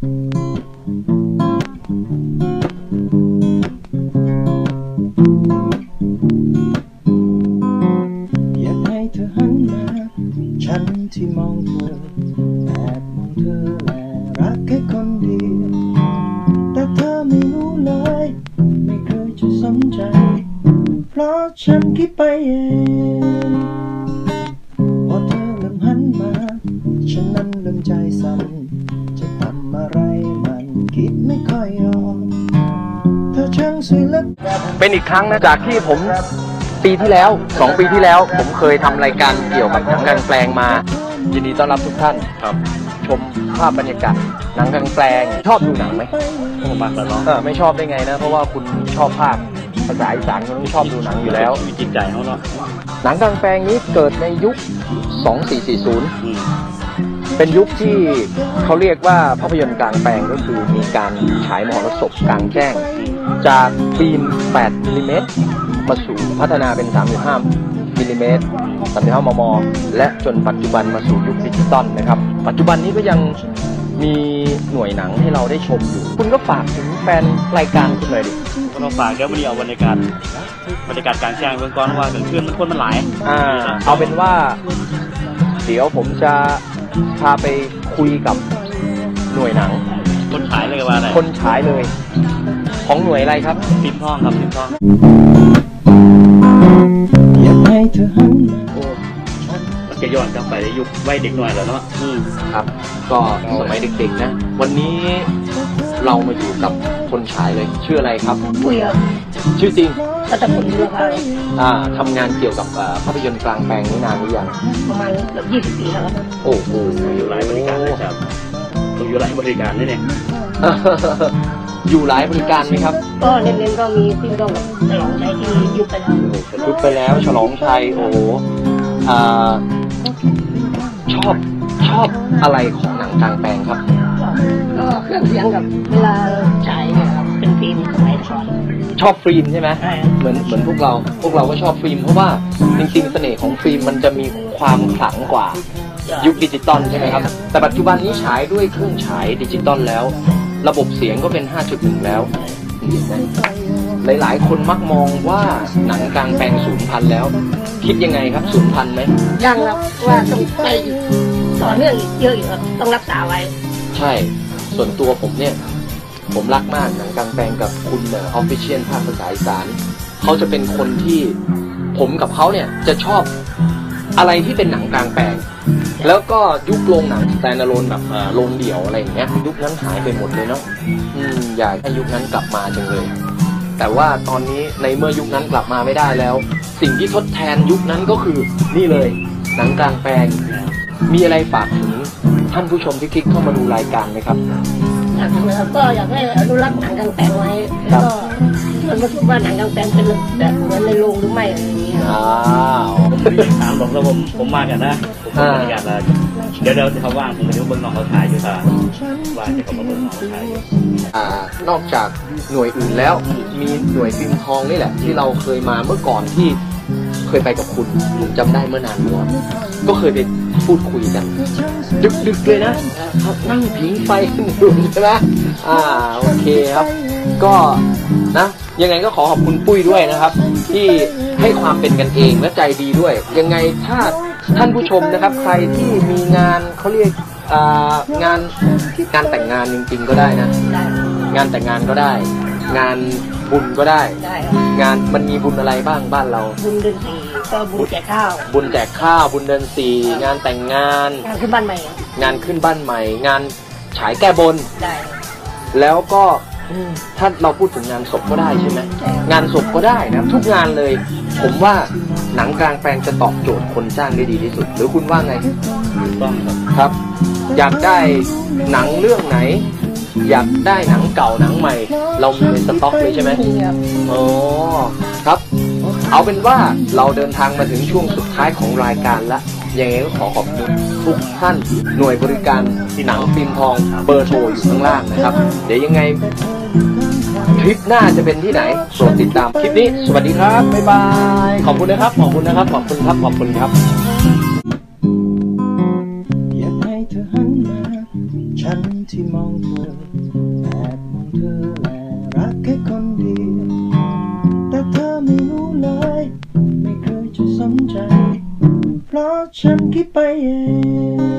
อยากให้เธอหันมาฉันที่มองเธอแอบมองเธอและรักแค่คนเดียวแต่เธอไม่รู้เลยไม่เคยจะสนใจเพราะฉันคิดไปเองพอเธอเริ่มหันมาฉันนั้นเริ่มใจสั่นจะทำอะไรมันคิดไม่ค่อยออกเธอช่างสวยเหลือเกินเป็นอีกครั้งนะจากที่ผมปีที่แล้ว2 ปีที่แล้วผมเคยทำรายการเกี่ยวกับหนังกลางแปลงมายินดีต้อนรับทุกท่านครับชมภาพบรรยากาศหนังกลางแปลงชอบดูหนังไหมผมมากแล้วเนาะไม่ชอบได้ไงนะเพราะว่าคุณชอบภาคภาษาอีสานคุณต้องชอบดูหนังอยู่แล้วมีจิตใจเขาเนาะหนังกลางแปลงนี้เกิดในยุค2440เป็นยุคที่เขาเรียกว่าภาพยนตร์กลางแปลงก็คือมีการฉายมหรสพกลางแจ้งจากฟิล์ม8 มิลลิเมตรมาสู่พัฒนาเป็น35 มิลลิเมตร35 มม.และจนปัจจุบันมาสู่ยุคดิจิตอลนะครับปัจจุบันนี้ก็ยังมีหน่วยหนังให้เราได้ชมอยู่คุณก็ฝากถึงแฟนรายการคุณเลยดิก็ต้องฝากแล้ววันนี้เอาบรรยากาศกลางแจ้งเบื้องต้นว่ากลางคืนมันคนมันหลายเอาเป็นว่าเดี๋ยวผมจะพาไปคุยกับหน่วยหนังคนฉายเลยว่าอะไรคนฉายเลยของหน่วยอะไรครับฟิล์มทองครับฟิล์มทองอยากให้เธอหันมามันจะย้อนกลับไปในยุควัยเด็กหน่อยแล้วเนาะครับก็สมัยเด็กๆนะวันนี้เรามาอยู่กับคนฉายเลยชื่ออะไรครับปุ้ยครับชื่อจริงรัตพล บุรพาทำงานเกี่ยวกับภาพยนตร์กลางแปลงนี้นานหรือยังประมาณเกือบ20 ปีแล้วครับโอ้โหอยู่หลายบริการเลยครับอยู่หลายบริการนี่เนี่ยอยู่หลายบริการไหมครับก็เน้นๆก็มีฟิล์มทองกับฉลองชัยที่ยุบไปแล้วฉลองชัยโอ้โหชอบอะไรของหนังกลางแปลงครับก็เครื่องเสียงกับเวลาฉายเนี่ยครับเป็นฟิล์มสมัยก่อนชอบฟิล์มใช่ไหมเหมือนพวกเราก็ชอบฟิล์มเพราะว่าจริงๆเสน่ห์ของฟิล์มมันจะมีความขลังกว่ายุคดิจิตอลใช่ไหมครับแต่ปัจจุบันนี้ฉายด้วยเครื่องฉายดิจิตอลแล้วระบบเสียงก็เป็น 5.1 แล้วหลายๆคนมักมองว่าหนังกลางแปลงสูญพันธุ์แล้วคิดยังไงครับสูญพันธุ์ไหมยังครับว่าต้องไปต่อเนื่องอีกเยอะอยู่ครับต้องรักษาไว้ใช่ส่วนตัวผมเนี่ยผมรักมากหนังกลางแปลงกับคุณOfficial ภาคภาษาอีสานเขาจะเป็นคนที่ผมกับเขาเนี่ยจะชอบอะไรที่เป็นหนังกลางแปลงแล้วก็ยุคโรงหนังสแตนด์อะโลนแบบโรงเดี่ยวอะไรอย่างเงี้ยยุคนั้นหายไปหมดเลยเนาะอยากให้ยุคนั้นกลับมาจังเลยแต่ว่าตอนนี้ในเมื่อยุคนั้นกลับมาไม่ได้แล้วสิ่งที่ทดแทนยุคนั้นก็คือนี่เลยหนังกลางแปลงมีอะไรฝากถึงท่านผู้ชมที่คลิกเข้ามาดูรายการไหมครับก็อยากให้อนุรักษ์หนังกลางแปลงไว้แล้วก็มันก็คิดว่าหนังกลางแปลงเป็นแบบเหมือนในโรงหรือไม่อะไรอย่างนี้ถามบอกแล้วผมมากันนะผมมากันแล้วเดี๋ยวเขาว่างผมไปดูเบิ้งน้องเขาถ่ายอยู่ค่ะว่าจะเขามาเบิ้งน้องเขาถ่ายอยู่นอกจากหน่วยอื่นแล้วมีหน่วยฟิล์มทองนี่แหละที่เราเคยมาเมื่อก่อนที่เคยไปกับคุณผมจำได้เมื่อนานมาก็เคยไปพูดคุยกันดึกๆเลยนะนั่งผิงไฟอยู่ใช่ไหมโอเคครับก็นะยังไงก็ขอขอบคุณปุ้ยด้วยนะครับที่ให้ความเป็นกันเองและใจดีด้วยยังไงถ้าท่านผู้ชมนะครับใครที่มีงานเขาเรียกงานแต่งงานจริงๆก็ได้นะงานแต่งงานก็ได้งานบุญก็ได้งานมันมีบุญอะไรบ้างบ้านเราบุญเดือน4ก็บุญแจกข้าวบุญเดือน4งานแต่งงานขึ้นบ้านใหม่งานขึ้นบ้านใหม่งานฉายแก้บนได้แล้วก็ถ้าเราพูดถึงงานศพก็ได้ใช่ไหมงานศพก็ได้นะทุกงานเลยผมว่าหนังกลางแปลงจะตอบโจทย์คนจ้างได้ดีที่สุดหรือคุณว่าไงต้องครับอยากได้หนังเรื่องไหนอยากได้หนังเก่าหนังใหม่เรามีในสต็อกเลยใช่ไหมอ๋อครับเอาเป็นว่าเราเดินทางมาถึงช่วงสุดท้ายของรายการละยังไงก็ขอขอบคุณทุกท่านหน่วยบริการหนังฟิล์มทองเบอร์โทรอยู่ข้างล่างนะครับเดี๋ยวยังไงคลิปหน้าจะเป็นที่ไหนโปรดติดตามคลิปนี้สวัสดีครับบ๊ายบายขอบคุณนะครับขอบคุณครับอยากให้เธอหันมาฉันที่มองเธอแอบมองเธอและรักแค่คนเดียวแต่เธอไม่รู้เลยไม่เคยจะสนใจเพราะฉันคิดไปเอง